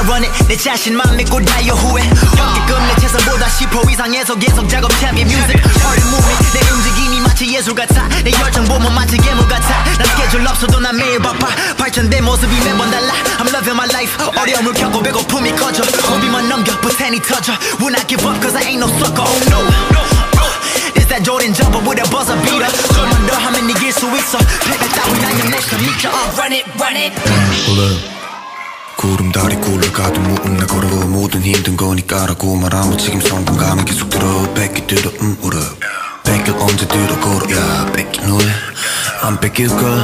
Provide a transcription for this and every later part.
I run it 내 자신만 믿고 달려 후회 역대급 내 최선보다 10% 이상에서 계속 작업 champion music Hard moving 내 움직임이 마치 예술 같아 내 열정 보면 마치 괴물 같아 난 스케줄 없어도 난 매일 바빠 발전된 모습이 매번 달라 I'm loving my life 어려움을 겪고 배고픔이 커져 호비만 넘겨 부탄이 터져 Will not give up cause I ain't no sucker oh no It's that Jordan jumper with a buzzer beater 좀만 더 하면 이길 수 있어 패배 따윈 아니야 내가 미쳐 Run it run it 구름다리 굴러가도 무음나 걸어 모든 힘든 거니까라고 말하면 지금 성공감은 계속 들어 뺏기 들어 울어 뺏길 언제 들어 걸어 야 뺏긴 후에 안 뺏길까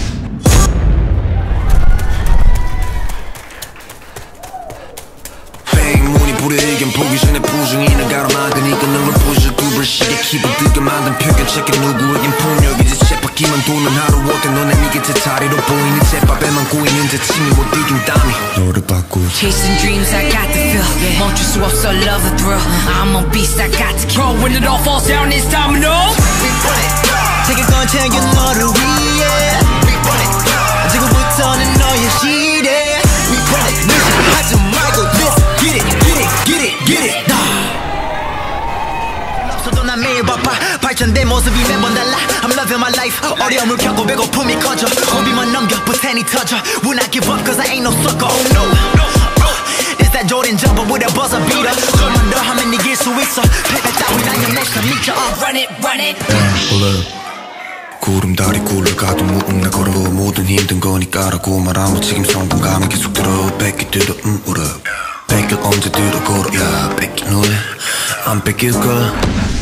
백문이 불여일견 보기 전에 부정이는 가로막으니까 널 부셔 두 벌씩에 기분 뜨게 만든 표현 체크 누구에겐 폭력이지 쳇바퀴만 도는 하루 어때 너네 네 곁에 다리로 보이니 쳇밥에만 고이는데 침이 못 이긴 땀이 너를 바꾸 Chasing dreams I got the feel 멈출 수 없어 love the thrill I'm a beast I got to kill When it all falls down it's domino 책을 건 챙겨 너를 위해 지금부터는 너의 시대 하지 말고 let's get it get it get it get it 없어도 난 매일 바빠 발전된 모습이 매번 달라 I'm loving my life 어려움을 겪고 배고픔이 커져 호비만 넘겨 부탄이 터져 Will not give up cause I ain't no sucker oh no It's that Jordan jumper with a buzzer beater 좀만 더 하면 이길 수 있어 패배 따윈 아니야 내가 미쳐 Run it run it 구름다리 굴러가도 무음나 걸어 모든 힘든 거니까라고 말하면 지금 성공감은 계속 들어 뺏기 들어 울어 뺏길 언제 들어 걸어 야 뺏긴 후에 안 뺏길까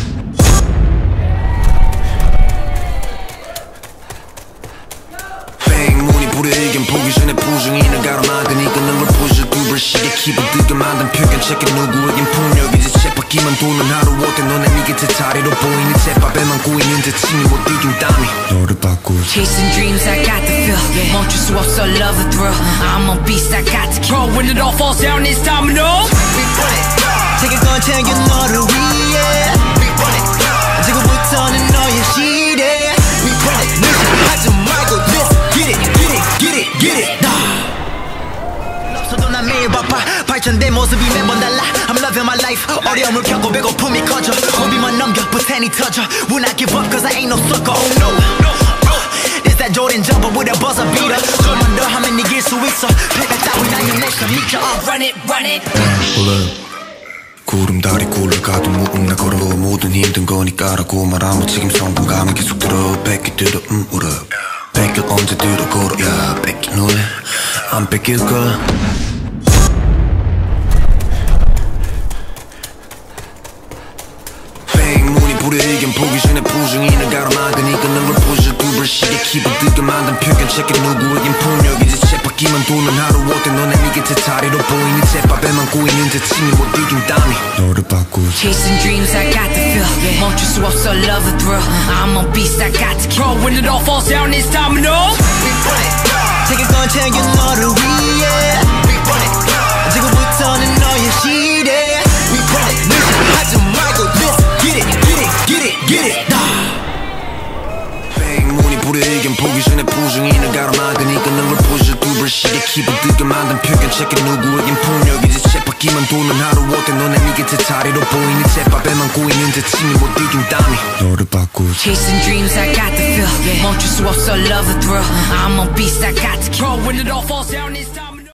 백문이 불여일견 보기 전에 부정이는 가로막으니까 널 부셔 두 벌씩에 기분 뜨게 만든 표현 체크 누구에겐 폭력이지 쳇바퀴만 도는 하루 어때 너네 네 곁에 다리로 보이니 쳇밥에만 고이는데 침이 못 이긴 땀이 너를 바꾸 Chasing dreams I got the feel 멈출 수 없어 love the thrill I'm a beast I got to kill When it all falls down it's domino 책을 건 챙겨 너를 위해 지금부터는 너의 시대 하지 말고 let's get it get it get it get it 없어도 난 매일 바빠 발전된 모습이 매번 달라 I'm loving my life 어려움을 겪고 배고픔이 커져 호비만 넘겨 부탄이 터져 Will not give up cause I ain't no sucker oh no It's that Jordan jumper with a buzzer beater 좀만 더 하면 이길 수 있어 패배 따윈 아니야 내가 미쳐 Run it run it 구름다리 굴러가도 무음나 걸어 모든 힘든 거니까라고 말하면 지금 성공감은 계속 들어 뺏기 들어 울어 뺏길 언제 들어 걸어 야 뺏긴 후에 안 뺏길까 백문이 불여일견 보기 전에 부정이는 가로막으니까 널 부셔 두 벌씩에 기분 뜨게 만든 표현 체크 누구에겐 폭력이지 쳇바퀴만 도는 하루 어때 너네 네 곁에 다리로 보이니 쳇밥에만 고이는데 침이 못 이긴 땀이 너를 바꾸 Chasing dreams I got the feel 멈출 수 없어 love the thrill I'm a beast I got to kill When it all falls down it's domino 책을 건 챙겨 너를 위해 지금부터는 너의 시대 하지 말고 let's get it get it get it get it 백문이 불여일견 보기 전에 부정이는 가로막으니까 널 부셔 두 벌씩에 기분 뜨게 만든 표현 체크 누구에겐 폭력이지 쳇바퀴만 도는 하루 어때 너네 네 곁에 다리로 보이니 쳇밥에만 고이는데 침이 못 이긴 땀이 너를 바꾸 Chasing dreams I got the feel 멈출 수 없어 love the thrill I'm a beast I got to kill When it all falls down it's